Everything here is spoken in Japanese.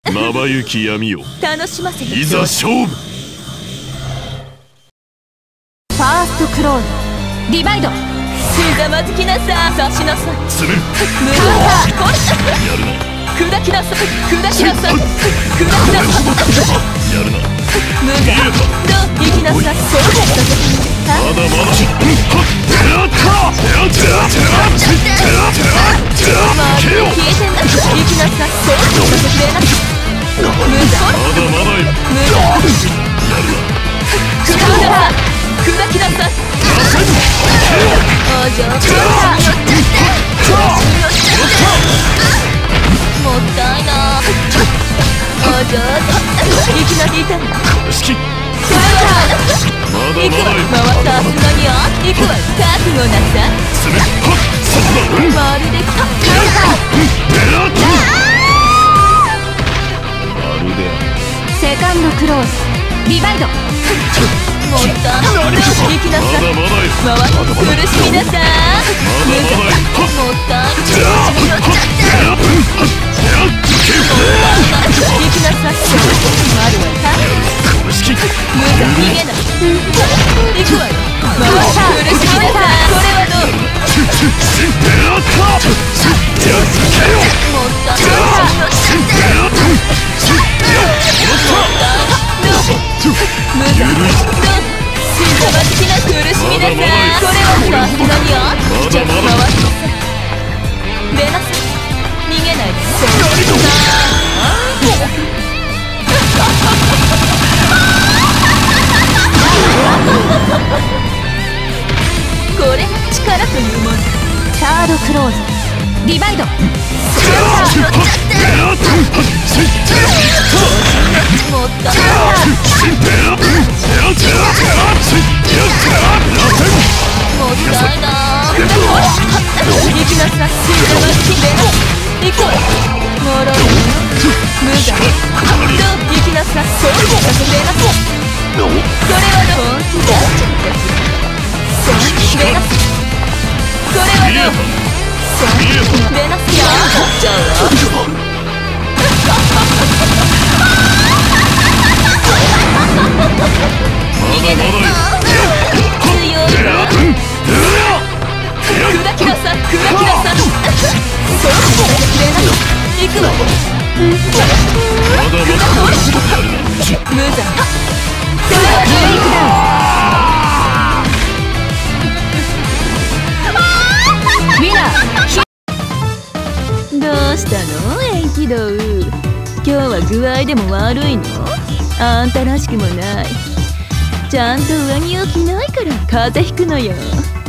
まばゆき闇を楽しませていざ勝負。 ファーストクロールディバイド。ひざまずきなさ刺しなさい。 詰める。 無駄だ。 やるな。 砕きなさい。砕きなさい。砕きなさい。 やるな。 無駄。どう行きなさい。そうだ。 まだまだ。 まだ消えてんだ。行きなさい。そうだ。無駄。 まだまだよ。 無駄。 やるな。 砕きなさい。お嬢ちゃんもったいな。お嬢ちゃんいきなりいた。 よしき。 それはまだ行くわ。 まだよ。 回ったすがによ。行くわ。覚悟なさい。 詰める。そんな。 まるでまるで。 セカンドクローズディバイド。もったいな。行きなさい。 まだまだよ。 回って苦しみなさい。もったいな。行きなさい。あるわ。 よしき。 無駄逃げない。行くわよ。回った苦しみなさい。これはどう。もったいな。無駄。しざまつきな苦しみなさい。これはさすがによ。じゃあ回ってさ出なさい。逃げないで。これが力というもの。サードクローズディバイド。もったいな。もったいな。行きなさい。行くわ。もろい。無駄。どう行きなさい。そう出なさい。それはどう。本気出しちゃった。そう出なさい。これはどう。そう出なさい。やっちゃうわ。逃げない。強いわ。砕きなさい。砕きなさい。そう出なさい。行くわ。無駄。それはブレイクダウン。ウィナー。どうしたのエンキドウ。今日は具合でも悪いの。あんたらしくもない。ちゃんと上着を着ないから風邪ひくのよ。